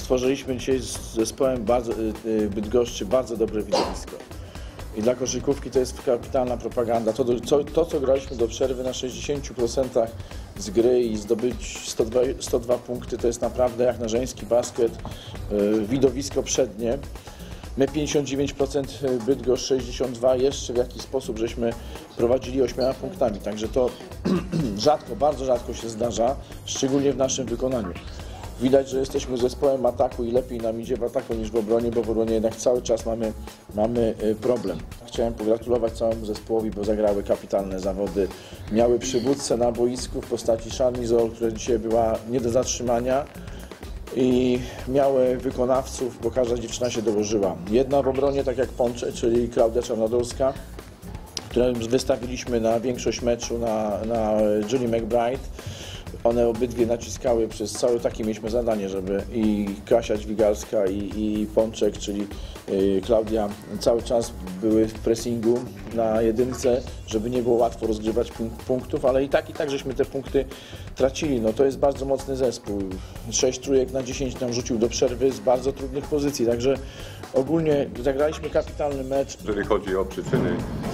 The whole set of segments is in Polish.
stworzyliśmy dzisiaj z zespołem Bydgoszczy bardzo dobre widowisko. I dla koszykówki to jest kapitalna propaganda. To, co graliśmy do przerwy na 60% z gry i zdobyć 102 punkty, to jest naprawdę jak na żeński basket, widowisko przednie. My 59%, Bydgoszcz 62%, jeszcze w jakiś sposób żeśmy prowadzili 8 punktami, także to rzadko, bardzo rzadko się zdarza, szczególnie w naszym wykonaniu. Widać, że jesteśmy zespołem ataku i lepiej nam idzie w ataku niż w obronie, bo w obronie jednak cały czas mamy problem. Chciałem pogratulować całemu zespołowi, bo zagrały kapitalne zawody. Miały przywódcę na boisku w postaci Szarnizol, która dzisiaj była nie do zatrzymania. I miały wykonawców, bo każda dziewczyna się dołożyła. Jedna w obronie, tak jak Pączek, czyli Klaudia Czarnodolska, którą wystawiliśmy na większość meczu na Julie McBride. One obydwie naciskały przez całe, takie mieliśmy zadanie, żeby i Kasia Dźwigalska i Pączek, czyli Klaudia, cały czas były w pressingu na jedynce, żeby nie było łatwo rozgrywać punktów, ale i tak żeśmy te punkty tracili. No to jest bardzo mocny zespół. 6 trójek na 10 nam rzucił do przerwy z bardzo trudnych pozycji, także ogólnie zagraliśmy kapitalny mecz. Jeżeli chodzi o przyczyny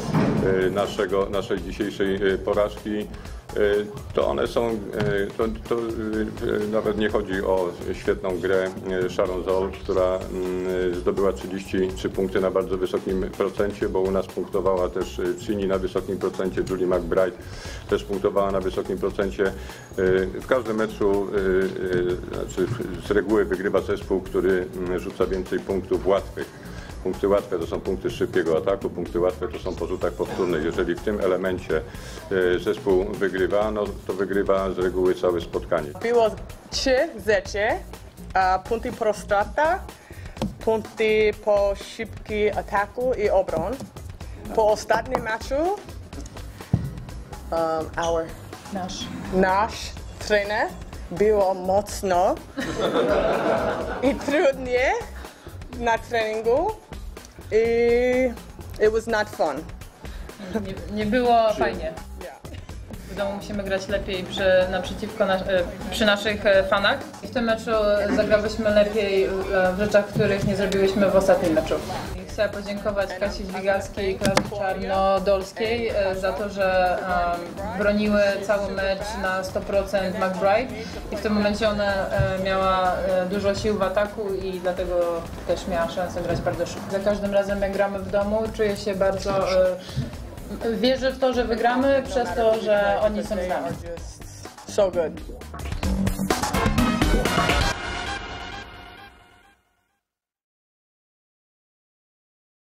naszej dzisiejszej porażki, to one są, to nawet nie chodzi o świetną grę Sharon Zoll, która zdobyła 33 punkty na bardzo wysokim procencie, bo u nas punktowała też Cini na wysokim procencie, Julie McBride też punktowała na wysokim procencie. W każdym meczu z reguły wygrywa zespół, który rzuca więcej punktów łatwych. Punkty łatwe to są punkty z szybkiego ataku, punkty łatwe to są po rzutach powtórnych. Jeżeli w tym elemencie zespół wygrywa, no to wygrywa z reguły całe spotkanie. Było 3-0, punkty po stratach, punkty po szybkim ataku i obron. Po ostatnim meczu nasz trener było mocno i trudnie na treningu. It was not fun. Nie było fajnie. W domu musimy grać lepiej przy naszych fanach. W tym meczu zagrałyśmy lepiej w rzeczach, których nie zrobiłyśmy w ostatnim meczu. Chcę podziękować Kasi Dźwigalskiej i Klasie Czarnodolskiej za to, że broniły cały mecz na 100% McBride i w tym momencie ona miała dużo sił w ataku i dlatego też miała szansę grać bardzo szybko. Za każdym razem jak gramy w domu, czuję się bardzo... Wierzę w to, że wygramy przez to, że oni są z nami. So good.